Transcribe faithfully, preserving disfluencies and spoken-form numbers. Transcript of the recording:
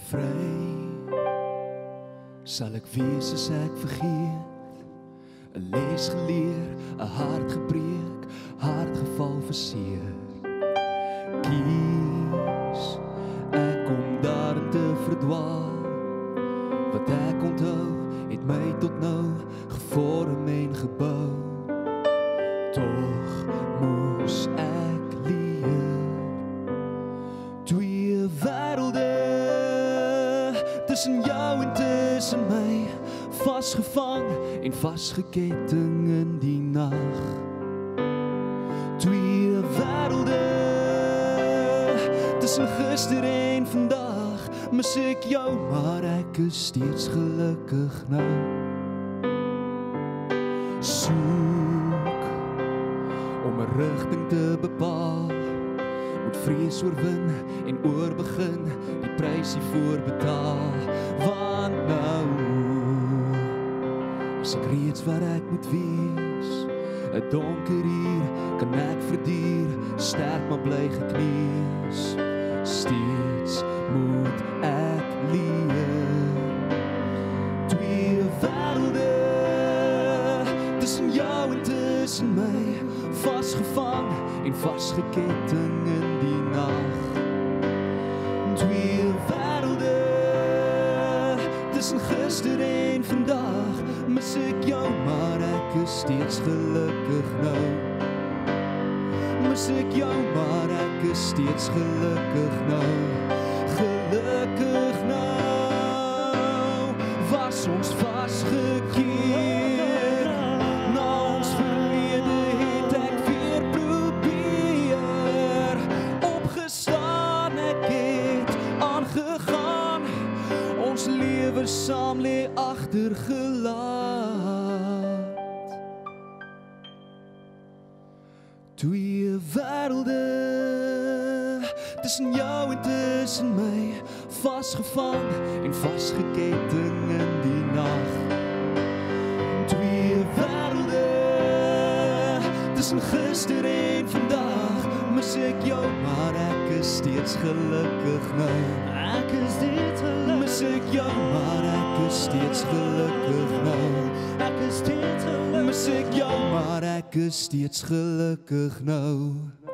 Vry sal ek wees as ek vergeet, 'n les geleer, 'n hart gebreek, hart geval verseer. Kies ek om daarin te verdwaal, wat ek onthou het my tot nou gevorm en gebou. Tog moes ek leer, twee wêrelde tussen jou en tussen my, vasgevang en vasgeketting in die nag. Twee wêrelde tussen gister en vandag, mis ek jou, maar ek is steeds gelukkig nou. Soek om 'n rigting te bepaal, moet vrees oorwin en oorbegin, die prys hiervoor betaal. Want nou is ek reeds waar ek moet wees, 'n donker uur kan ek verduur, sterk maar bly gekneus. Steeds moet ek leer, twee wêrelde tussen jou en tussen my, vasgevang en vasgeketting in die nag. Twee wêrelde tussen gister en vandag, mis ek jou, maar ek is steeds gelukkig nou. Mis ek jou, maar ek is steeds gelukkig nou. Gelukkig nou, was ons vasgekeer, na ons verlede het ek weer probeer. Opgestaan, ek het aangegaan, ons lewe saam lê agtergelaat. Twee wêrelde tussen jou en tussen my, vasgevang en vasgeketting in die nag. Twee wêrelde tussen gister en vandag, mis ek jou, maar ek is steeds gelukkig nou. Ek is steeds gelukkig, mis ek jou, maar ek is steeds gelukkig nou. ek is steeds gelukkig, Mis ek jou, maar ek is steeds gelukkig nou.